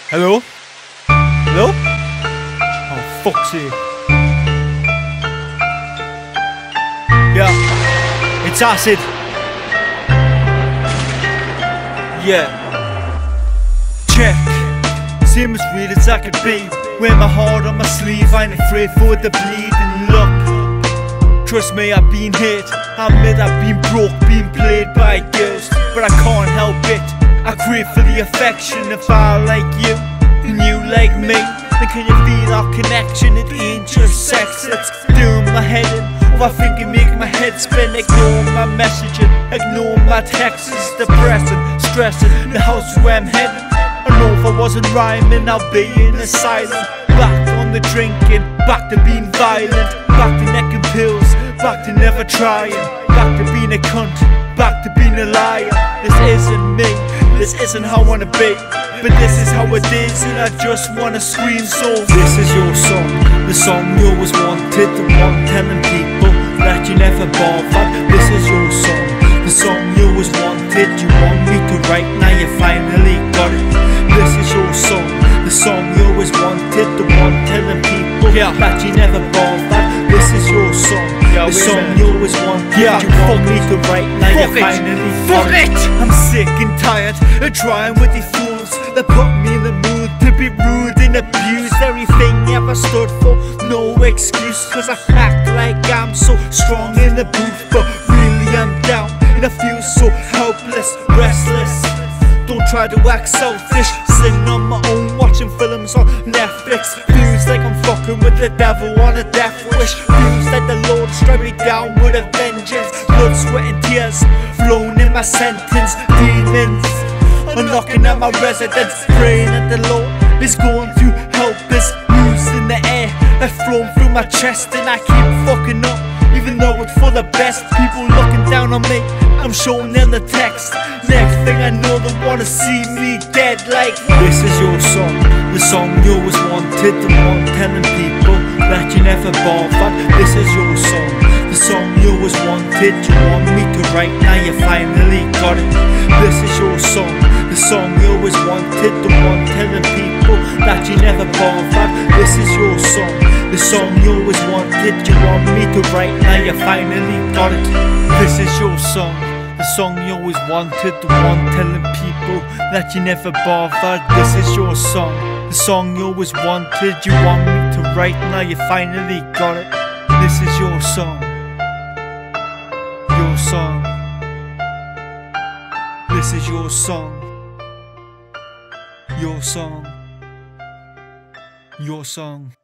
Hello? Hello? Oh, fuck's sake. Yeah, it's acid. Yeah. Check. Same as real as I could be. Wear my heart on my sleeve, I ain't afraid for the bleeding. Look, trust me, I've been hit. I admit I've been broke, been played by girls, but I can't help it. I crave for the affection. If I like you and you like me, then can you feel our connection? It ain't just sex, it's doing my head in. Overthinking make my head spin. Ignore my messaging, ignore my texts. It's depressing, stressing, the house where I'm heading. I know if I wasn't rhyming, I'll be in asylum. Back on the drinking, back to being violent, back to necking pills, back to never trying, back to being a cunt, back to being a liar. This isn't me, this isn't how I wanna be, but this is how it is, and I just wanna scream. So this is your song, the song you always wanted, the one telling people that you never bothered. This is your song, the song you always wanted, you want me to write, now you finally got it. This is your song, the song you always wanted, the one telling people that you never bothered. This is your song, the song you always wanted, you want me to write, now you finally got it. I'm sick and tired of trying with these fools that put me in the mood to be rude and abused. Everything ever stood for, no excuse, cause I act like I'm so strong in the booth, but really I'm down and I feel so helpless, restless. Don't try to act selfish, sitting on my own watching films on Netflix. Feels like I'm fucking with the devil on a death wish. Feels like the Lord struck me down with a vengeance. Blood, sweat and tears flowing in my sentence. Demons are knocking at my residence, praying that the Lord is going to help us. News in the air that flown through my chest, and I keep fucking up even though it's for the best. People looking down on me, I'm showing them the text. Next thing I know, they wanna see me dead. Like, this is your song, the song you always wanted, the one telling people that you never bothered. This is your song, the song you always wanted, you want me to write, now you finally got it. This is your song, the song you always wanted, the one telling people that you never bothered. This is your song, the song you always wanted, you want me to write, now you finally got it. This is your song, the song you always wanted, the one telling people that you never bothered. This is your song, the song you always wanted, you want me to write, now you finally got it. This is your song, your song. This is your song, your song, your song.